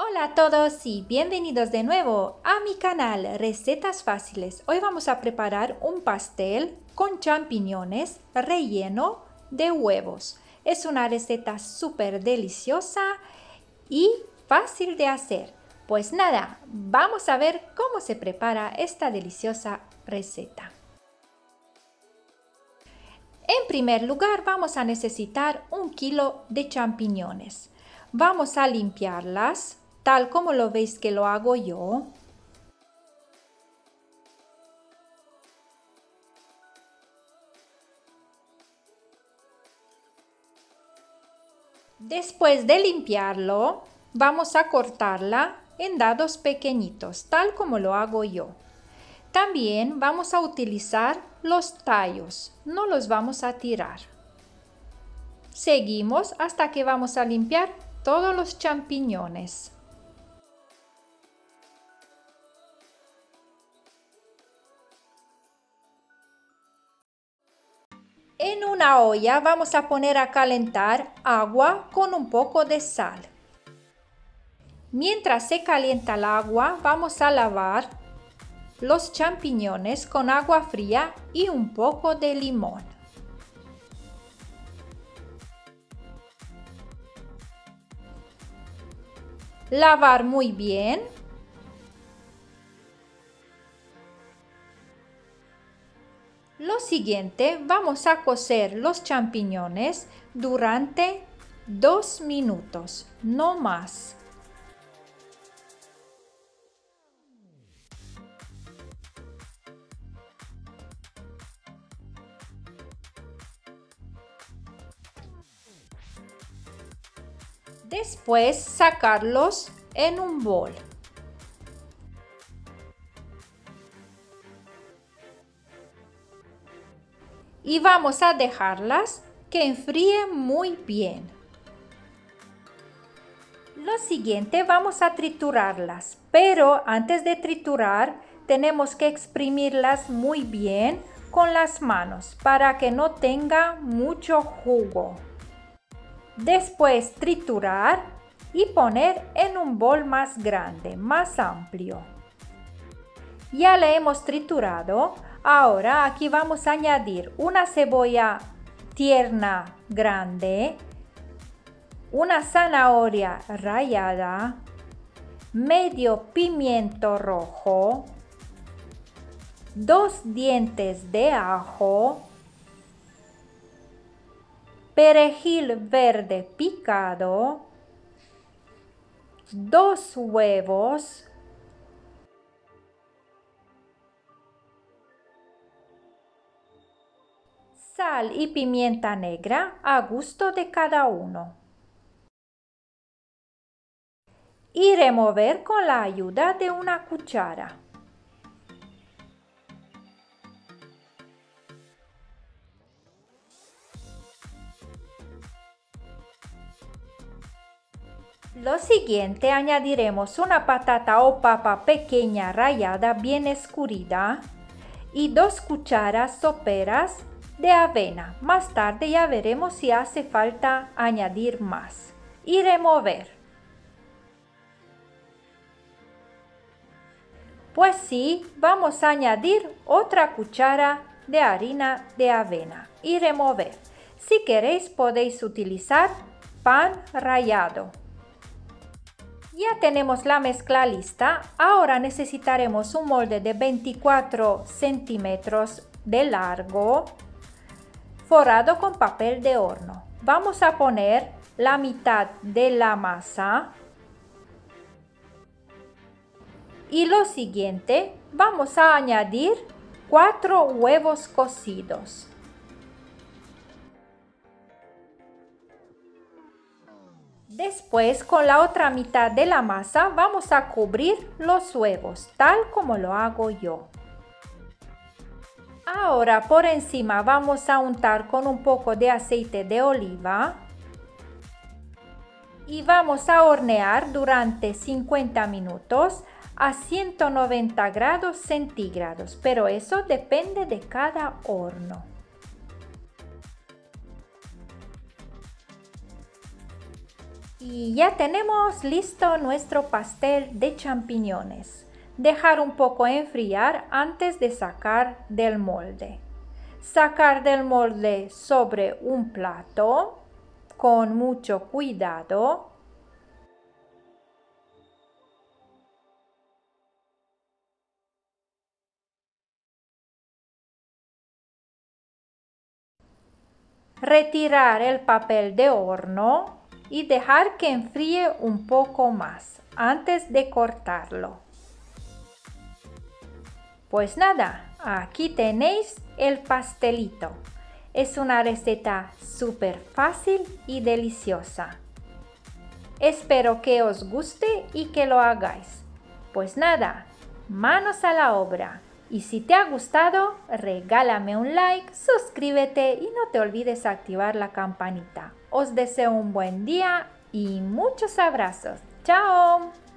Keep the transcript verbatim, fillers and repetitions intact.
Hola a todos y bienvenidos de nuevo a mi canal Recetas Fáciles. Hoy vamos a preparar un pastel con champiñones relleno de huevos. Es una receta súper deliciosa y fácil de hacer. Pues nada, vamos a ver cómo se prepara esta deliciosa receta. En primer lugar vamos a necesitar un kilo de champiñones. Vamos a limpiarlas, tal como lo veis que lo hago yo. Después de limpiarlo, vamos a cortarla en dados pequeñitos, tal como lo hago yo. También vamos a utilizar los tallos, no los vamos a tirar. Seguimos hasta que vamos a limpiar todos los champiñones. En una olla vamos a poner a calentar agua con un poco de sal. Mientras se calienta el agua, vamos a lavar los champiñones con agua fría y un poco de limón. Lavar muy bien. Lo siguiente, vamos a cocer los champiñones durante dos minutos, no más. Después sacarlos en un bol. Y vamos a dejarlas que enfríen muy bien. Lo siguiente, vamos a triturarlas, pero antes de triturar tenemos que exprimirlas muy bien con las manos para que no tenga mucho jugo. Después triturar y poner en un bol más grande, más amplio. Ya la hemos triturado. Ahora aquí vamos a añadir una cebolla tierna grande, una zanahoria rallada, medio pimiento rojo, dos dientes de ajo, perejil verde picado, dos huevos, sal y pimienta negra a gusto de cada uno. Y remover con la ayuda de una cuchara. Lo siguiente, añadiremos una patata o papa pequeña rallada bien escurrida y dos cucharas soperas de avena. Más tarde ya veremos si hace falta añadir más. Y remover. Pues sí, vamos a añadir otra cuchara de harina de avena y remover. Si queréis podéis utilizar pan rallado. Ya tenemos la mezcla lista. Ahora necesitaremos un molde de veinticuatro centímetros de largo, forrado con papel de horno. Vamos a poner la mitad de la masa. Y lo siguiente, vamos a añadir cuatro huevos cocidos. Después, con la otra mitad de la masa, vamos a cubrir los huevos, tal como lo hago yo. Ahora, por encima vamos a untar con un poco de aceite de oliva. Y vamos a hornear durante cincuenta minutos a ciento noventa grados centígrados, pero eso depende de cada horno. Y ya tenemos listo nuestro pastel de champiñones. Dejar un poco enfriar antes de sacar del molde. Sacar del molde sobre un plato con mucho cuidado. Retirar el papel de horno y dejar que enfríe un poco más antes de cortarlo. Pues nada, aquí tenéis el pastelito. Es una receta súper fácil y deliciosa. Espero que os guste y que lo hagáis. Pues nada, manos a la obra. Y si te ha gustado, regálame un like, suscríbete y no te olvides activar la campanita. Os deseo un buen día y muchos abrazos. ¡Chao!